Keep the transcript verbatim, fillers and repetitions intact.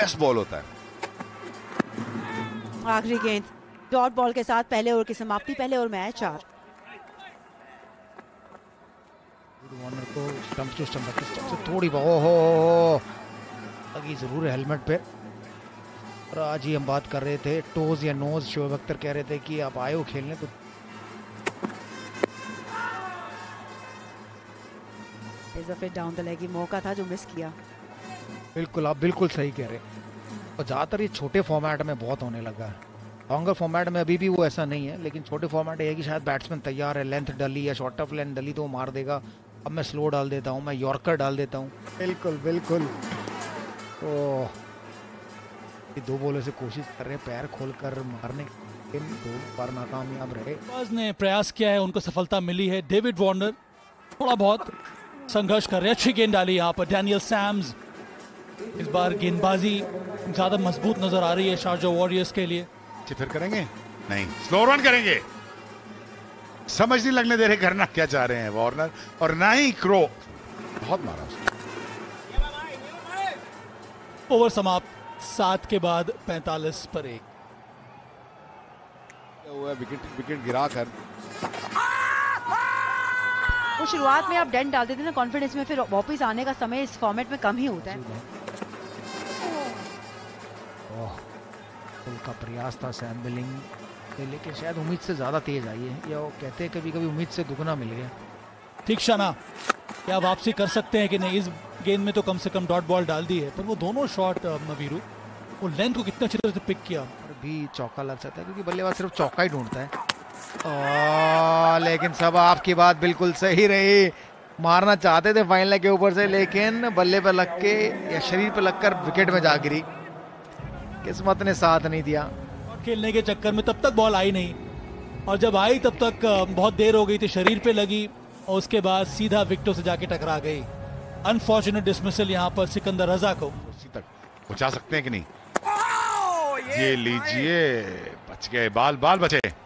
Best ball होता है। आखिरी गेंद डॉट बॉल के साथ पहले ओवर की समाप्ति, पहले ओवर में है चार। वार्नर को स्टंप टू स्टंप से थोड़ी बहुत लगी जरूर है हेलमेट पे। और आज ही हम बात कर रहे थे टोज या नोज, शोएब अख्तर कह रहे थे कि आप आए हो खेलने तो डाउन द लेग की मौका था जो मिस किया। बिल्कुल, आप बिल्कुल सही कह रहे हैं। और ज़्यादातर ये छोटे फॉर्मेट में बहुत होने लगा है। लॉन्गर फॉर्मेट में अभी भी वो ऐसा नहीं है, लेकिन छोटे फॉर्मेट ये है कि शायद बैट्समैन तैयार है, लेंथ डली या शॉर्ट ऑफ लेंथ डली तो वो मार देगा, अब मैं स्लो डाल देता हूँ, मैं यॉर्कर डाल देता हूँ। बिल्कुल बिल्कुल। ओह, ये दो बॉलों से कोशिश कर रहे हैं पैर खोलकर मारने, दो बार नाकामयाब रहे। ने प्रयास किया है, उनको सफलता मिली है। डेविड वार्नर थोड़ा बहुत संघर्ष कर रहे हैं, अच्छी गेंद डाली यहाँ पर डैनियल सैम्स। इस बार गेंदबाजी ज्यादा मजबूत नजर आ रही है शारजा वॉरियर्स के लिए। फिर करेंगे नहीं, स्लो रन करेंगे, समझ नहीं लगने दे रहे करना क्या चाह रहे हैं वार्नर, और ना ही क्रो। बहुत मारा उसने। ओवर समाप्त, सात के बाद पैंतालीस पर एक। विकेट विकेट गिरा कर वो शुरुआत में आप डेंट डाल देते ना कॉन्फिडेंस में, फिर वापस आने का समय इस फॉर्मेट में कम ही होता है। ओह, उनका प्रयास था सैम बिलिंग, लेकिन शायद उम्मीद से ज्यादा तेज आई है, या वो कहते हैं कभी कभी उम्मीद से दुगना मिल गया। ठीक शाना, क्या वापसी कर सकते हैं कि नहीं? इस गेंद में तो कम से कम डॉट बॉल डाल दी है, पर वो दोनों शॉट नवीरू, वो लेंथ को कितना अच्छी तरह से पिक किया। और भी चौका लग सकता है क्योंकि बल्लेबाज सिर्फ चौका ही ढूंढता है। आ, लेकिन सब आपकी बात बिल्कुल सही रही, मारना चाहते थे फाइनल के ऊपर से, लेकिन बल्ले पे लग के या शरीर पे लगकर विकेट में जा गिरी, किस्मत ने साथ नहीं दिया। खेलने के चक्कर में तब तक बॉल आई नहीं, और जब आई तब तक बहुत देर हो गई थी, शरीर पे लगी और उसके बाद सीधा विकेटों से जाके टकरा गई। अनफॉर्चुनेट डिसमिसल यहाँ पर सिकंदर रजा को। उसी तक पहुंचा सकते हैं कि नहीं? ये लीजिए, बच गए, बाल बाल बचे।